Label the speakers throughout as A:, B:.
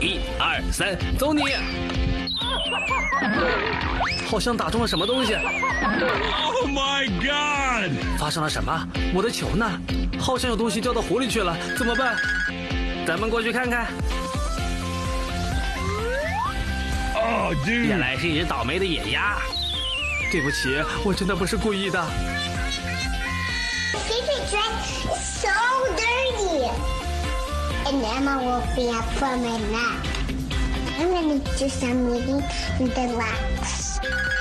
A: 1、2、3，走你！好像打中了什么东西。
B: Oh my God！
A: 发生了什么？我的球呢？好像有东西掉到湖里去了，怎么办？咱们过去看看。
B: Oh dude！
A: 原来是一只倒霉的野鸭。对不起，我真的不是故意的。
C: Favorite dress is so dirty, and Emma will be up from my nap. I'm gonna do some reading and relax.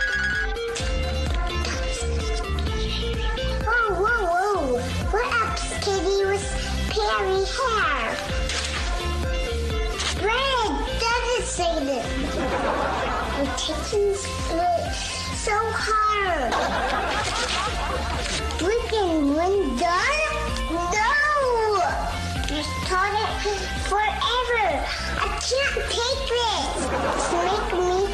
C: Whoa, whoa, whoa! We're up, Kitty, with Perry hair. Red doesn't say this. We're taking so hard. Freaking when done? No! You started forever. I can't take this. It's making me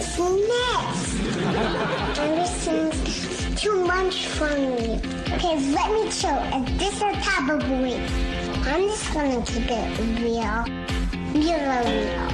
C: sneeze. And this is too much for me. Okay, let me show. Is this a type of boy? I'm just gonna keep it real. Real.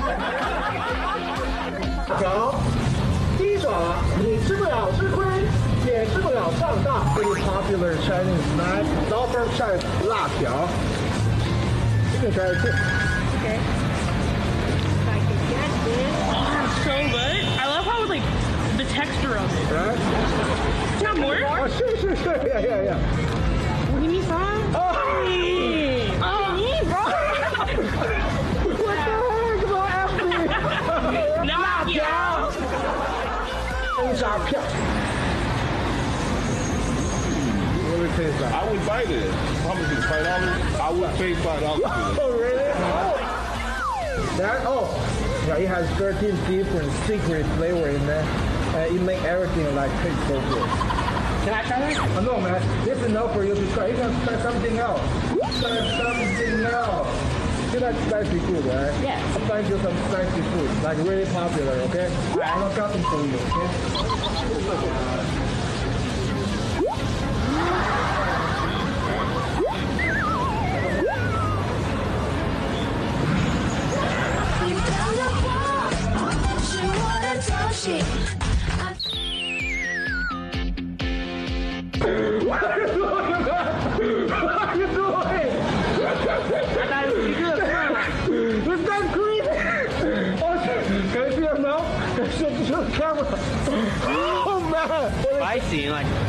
D: 条，鸡爪，你吃不了吃亏，也吃不了上当。Very popular Chinese snack, Southern Chinese 辣条。You can try it too.
E: Okay. If I can get this. Oh, that's so good. I love how like the texture of it.
D: Right?
E: Do you have more?
D: Oh, sure. Yeah.
E: Well, give me some.
D: Oh.
E: Hey. Oh, me, bro.
D: What the heck? Come on, ask me.
E: 辣条。
D: 红炸票。What would it taste like?
F: I would buy this. Probably $5. I would pay $5 for this.
D: Oh, really? That? Oh. Yeah, it has 13 different secret flavor in there. And it makes everything like taste so good.
E: Can I try this?
D: No, man. This is enough for you to try. You can try something else. You like spicy food, right?
E: Yes.
D: I'm trying to do some spicy food, like really popular, okay? Alright, I'm gonna cut them for you, okay? What are you doing, man? What are you doing? Is that crazy? Oh, can you see it now? Can you see the camera? Oh, man.
A: 还行啊。